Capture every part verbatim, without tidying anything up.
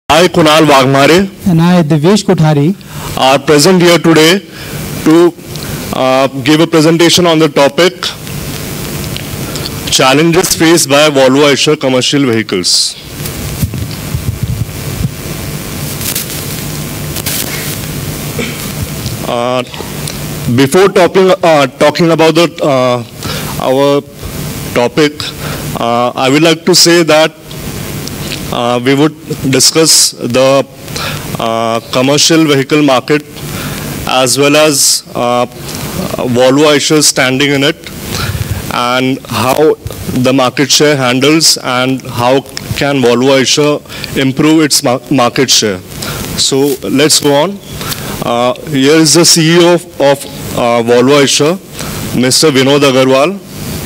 I, Kunal Wagmare, and I, Divyesh Kothari, are present here today to uh, give a presentation on the topic Challenges Faced by Volvo Eicher Commercial Vehicles. Uh, before talking, uh, talking about the, uh, our topic, uh, I would like to say that Uh, we would discuss the uh, commercial vehicle market as well as uh, Volvo Eicher standing in it and how the market share handles and how can Volvo Eicher improve its ma market share. So let's go on. Uh, here is the C E O of, of uh, Volvo Eicher, Mister Vinod Agarwal.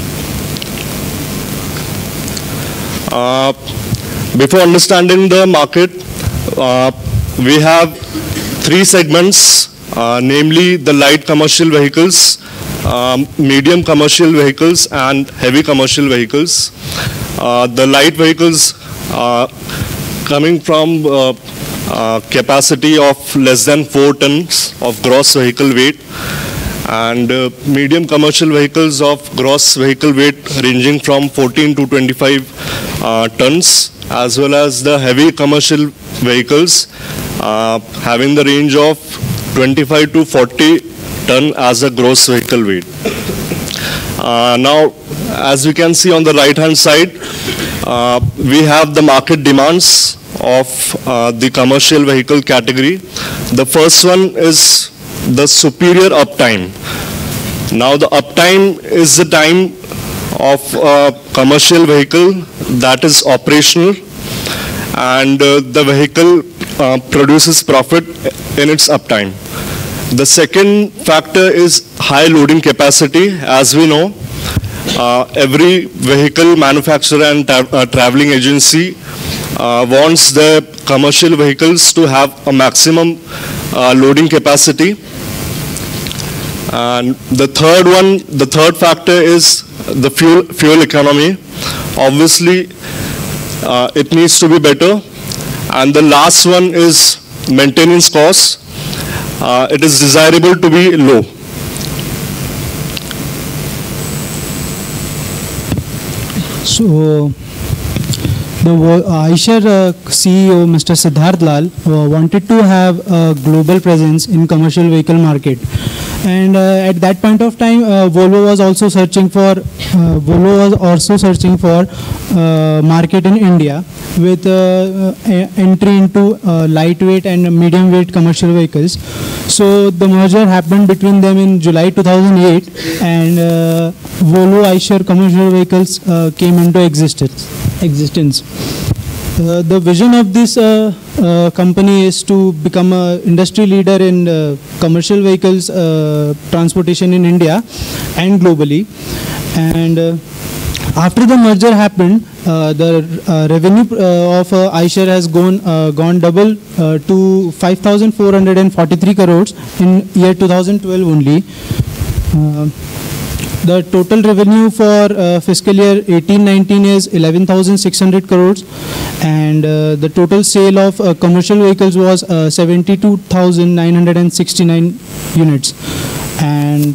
Uh, Before understanding the market, uh, we have three segments, uh, namely the light commercial vehicles, um, medium commercial vehicles, and heavy commercial vehicles. Uh, the light vehicles uh, coming from uh, uh, capacity of less than four tons of gross vehicle weight, and uh, medium commercial vehicles of gross vehicle weight ranging from fourteen to twenty-five uh, tons, as well as the heavy commercial vehicles uh, having the range of twenty-five to forty ton as a gross vehicle weight. Uh, now, as we can see on the right hand side, uh, we have the market demands of uh, the commercial vehicle category. The first one is the superior uptime. Now, the uptime is the time of a commercial vehicle that is operational and uh, the vehicle uh, produces profit in its uptime. The second factor is high loading capacity. As we know, uh, every vehicle manufacturer and tra uh, traveling agency uh, wants the commercial vehicles to have a maximum uh, loading capacity. And the third one, the third factor is the fuel, fuel economy. Obviously, uh, it needs to be better. And the last one is maintenance costs. Uh, it is desirable to be low. So, the uh, Eicher uh, C E O, Mister Siddharth Lal, uh, wanted to have a global presence in commercial vehicle market. And uh, at that point of time, uh, Volvo was also searching for uh, Volvo was also searching for uh, market in India with uh, entry into uh, lightweight and medium weight commercial vehicles. So the merger happened between them in July two thousand eight, and uh, Volvo Eicher commercial vehicles uh, came into existence. Existence. Uh, the vision of this uh, uh, company is to become an industry leader in uh, commercial vehicles uh, transportation in India and globally. And uh, after the merger happened, uh, the uh, revenue uh, of uh, Eicher has gone uh, gone double uh, to five thousand four hundred forty-three crores in year two thousand twelve only. Uh, The total revenue for uh, fiscal year eighteen nineteen is eleven thousand six hundred crores, and uh, the total sale of uh, commercial vehicles was uh, seventy-two thousand nine hundred sixty-nine units. And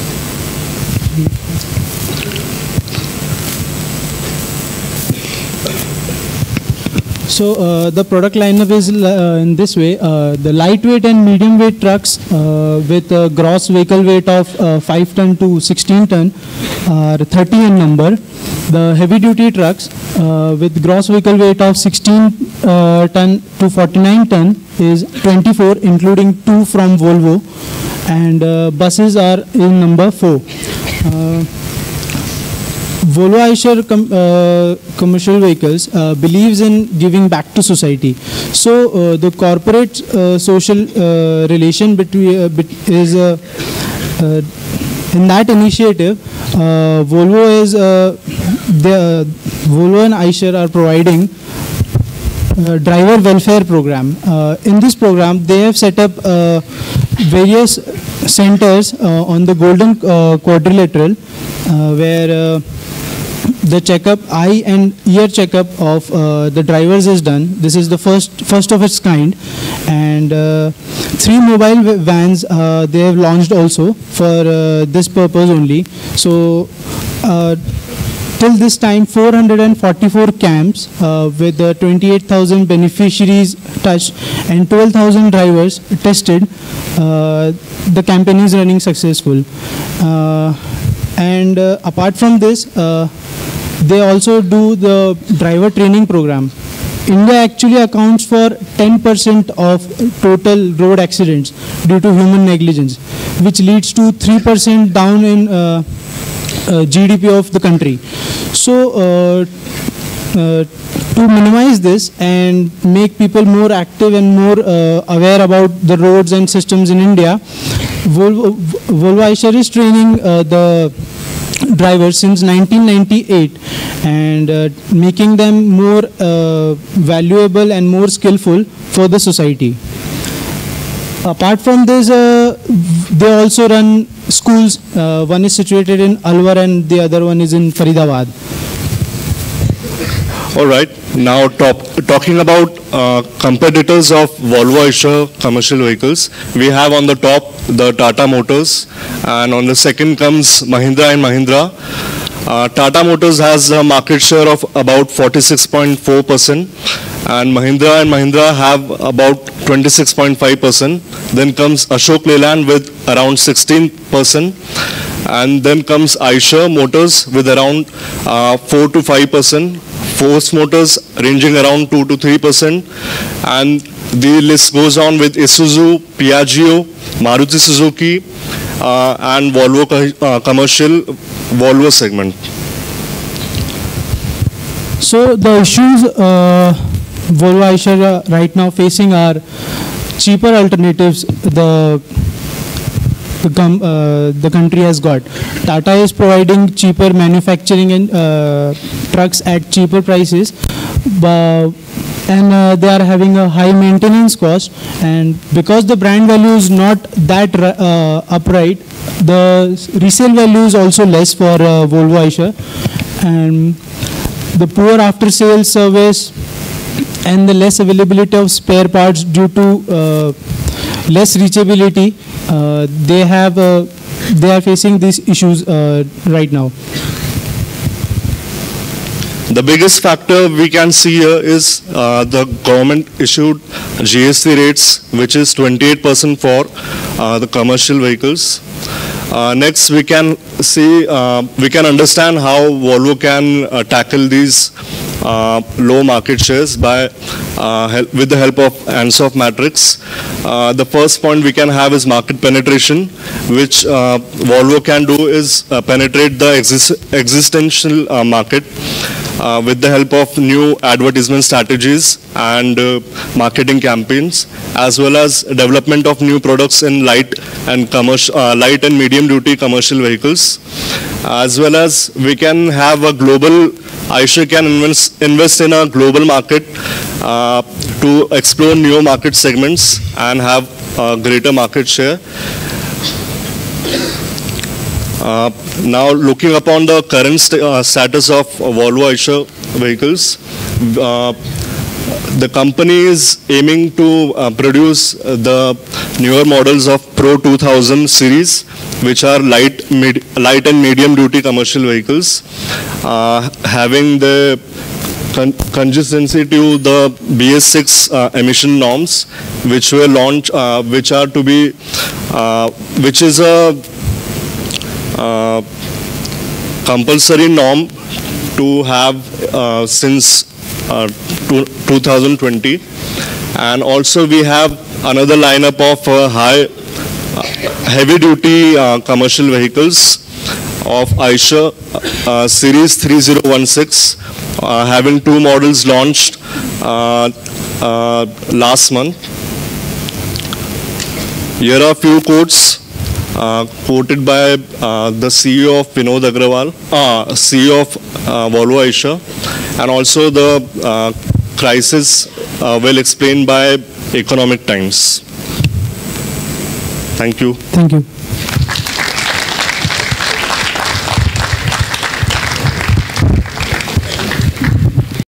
so uh, the product lineup is uh, in this way. Uh, the lightweight and medium weight trucks uh, with a gross vehicle weight of uh, five ton to sixteen ton are thirty in number. The heavy duty trucks uh, with gross vehicle weight of sixteen uh, ton to forty-nine ton is twenty-four, including two from Volvo, and uh, buses are in number four. Uh, Volvo Eicher com uh, commercial vehicles uh, believes in giving back to society. So uh, the corporate uh, social uh, relation between uh, bet is uh, uh, in that initiative. Uh, Volvo is uh, the uh, Volvo and Eicher are providing uh, driver welfare program. Uh, in this program, they have set up uh, various centers uh, on the Golden uh, Quadrilateral, uh, where uh, the checkup, eye and ear checkup of uh, the drivers is done. This is the first first of its kind, and uh, three mobile vans uh, they have launched also for uh, this purpose only. So uh, till this time, four hundred forty-four camps uh, with uh, twenty-eight thousand beneficiaries touched and twelve thousand drivers tested. Uh, the campaign is running successful. Uh, and uh, apart from this, uh, they also do the driver training program. India actually accounts for ten percent of total road accidents due to human negligence, which leads to three percent down in uh, uh, G D P of the country. So uh, uh, to minimize this and make people more active and more uh, aware about the roads and systems in India, Volvo, Volvo Eicher is training uh, the drivers since nineteen ninety-eight and uh, making them more uh, valuable and more skillful for the society. Apart from this, uh, they also run schools. Uh, one is situated in Alwar and the other one is in Faridabad. All right. Now, top, talking about uh, competitors of Volvo Eicher commercial vehicles, we have on the top the Tata Motors, and on the second comes Mahindra and Mahindra. Uh, Tata Motors has a market share of about forty-six point four percent, and Mahindra and Mahindra have about twenty-six point five percent. Then comes Ashok Leyland with around sixteen percent, and then comes Eicher Motors with around uh, four to five percent. Force Motors ranging around two to three percent, and the list goes on with Isuzu, Piaggio, Maruti Suzuki, uh, and Volvo uh, commercial Volvo segment. So the issues uh, Volvo Eicher uh, right now facing are cheaper alternatives the the, com uh, the country has got. Tata is providing cheaper manufacturing and uh, trucks at cheaper prices, but and uh, they are having a high maintenance cost, and because the brand value is not that uh, upright, the resale value is also less for uh, Volvo Eicher, and the poor after sales service and the less availability of spare parts due to uh, less reachability, uh, they have uh, they are facing these issues uh, right now. The biggest factor we can see here is uh, the government issued G S T rates, which is twenty-eight percent for uh, the commercial vehicles. Uh, next, we can see, uh, we can understand how Volvo can uh, tackle these uh, low market shares by uh, help, with the help of Ansoff matrix. Uh, the first point we can have is market penetration, which uh, Volvo can do is uh, penetrate the exist existential uh, market uh, with the help of new advertisement strategies and uh, marketing campaigns, as well as development of new products in light and commercial, uh, light and medium duty commercial vehicles, as well as we can have a global, Eicher can invest, invest in a global market uh, to explore new market segments and have a greater market share. Uh, now, looking upon the current st uh, status of Volvo Eicher vehicles, uh, the company is aiming to uh, produce uh, the newer models of Pro two thousand series, which are light, mid, light and medium duty commercial vehicles, uh, having the con consistency to the B S six uh, emission norms, which were launched, uh, which are to be, uh, which is a uh, compulsory norm to have uh, since uh, two thousand twenty, and also we have another lineup of uh, high uh, heavy duty uh, commercial vehicles of Eicher uh, series three zero one six, uh, having two models launched uh, uh, last month. Here are a few quotes uh, quoted by uh, the C E O of Vinod Agrawal, uh, C E O of uh, Volvo Eicher, and also the uh, crisis uh, well explained by Economic Times. Thank you. Thank you.